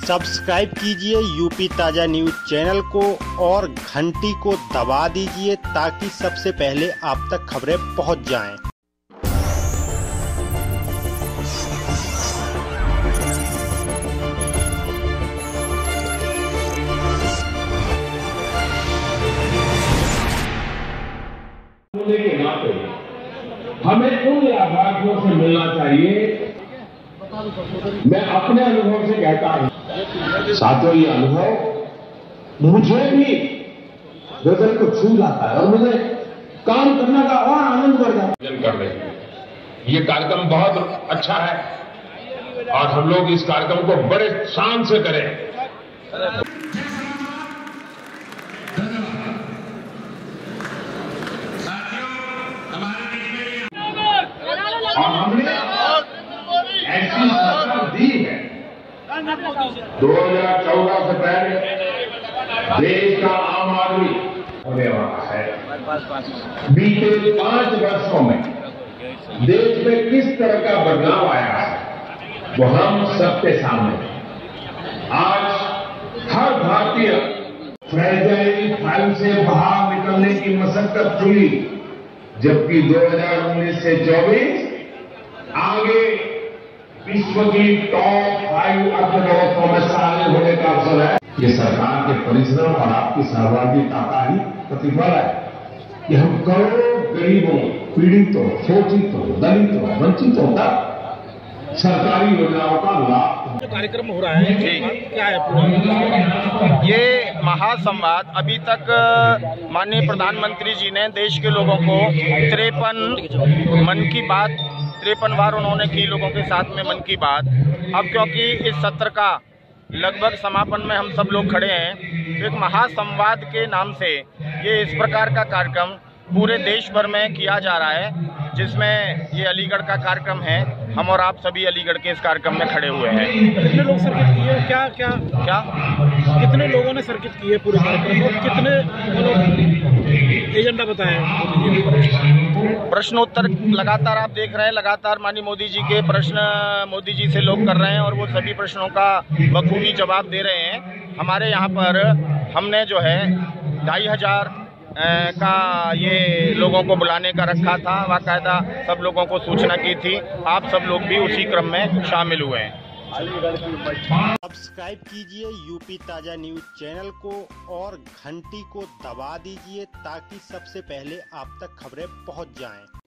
Subscribe कीजिए UP ताजा news channel को और घंटी को दबा दीजिए ताकि सबसे पहले आप तक खबरें पहुंच जाएं। के नाते हमें उन लाभार्थियों से मिलना चाहिए। मैं अपने अनुभव से कहता हूं साथियों, ये अनुभव मुझे भी हृदय को छू जाता है और मुझे काम करने का और आनंद बढ़ जाता है। कर रहे हैं, ये कार्यक्रम बहुत अच्छा है और हम लोग इस कार्यक्रम को बड़े शान से करें। और हमने ऐसी सरकार दी है 2014 से पहले देश का आम आदमी होने वाला है। बीते 5 वर्षों में देश में किस तरह का बदलाव आया है वो हम सबके सामने। आज हर भारतीय फ्रेजाइल फाइल से बाहर निकलने की मशक्कत हुई, जबकि 2019 से 24 आगे विश्व की टॉप 5 अर्थव्यवस्थाओं में शामिल होने का अवसर है। ये सरकार के परिश्रम और आपकी सहभागिता का ही प्रतिफल है कि हम करोड़ों गरीबों, पीड़ितों, शोषितों, दलितों, वंचितों तक सरकारी योजनाओं का लाभ। जो कार्यक्रम हो रहा है क्या है पूरा? ये महासंवाद अभी तक माननीय प्रधानमंत्री जी ने देश के लोगों को 53 मन की बात 53 बार उन्होंने की लोगों के साथ में मन की बात। अब क्योंकि इस सत्र का लगभग समापन में हम सब लोग खड़े हैं, तो एक महासंवाद के नाम से ये इस प्रकार का कार्यक्रम पूरे देश भर में किया जा रहा है, जिसमें ये अलीगढ़ का कार्यक्रम है। हम और आप सभी अलीगढ़ के इस कार्यक्रम में खड़े हुए हैं। कितने लोग सर्किट किए? क्या कितने लोगों ने सर्किट किए पूरे कार्यक्रम में? कितने एजेंडा बताए? प्रश्नोत्तर लगातार आप देख रहे हैं, लगातार माननीय मोदी जी के प्रश्न मोदी जी से लोग कर रहे हैं और वो सभी प्रश्नों का बखूबी जवाब दे रहे हैं। हमारे यहाँ पर हमने जो है 2500 का ये लोगों को बुलाने का रखा था, बाकायदा सब लोगों को सूचना की थी। आप सब लोग भी उसी क्रम में शामिल हुए हैं। सब्सक्राइब कीजिए यूपी ताजा न्यूज चैनल को और घंटी को दबा दीजिए ताकि सबसे पहले आप तक खबरें पहुंच जाएं।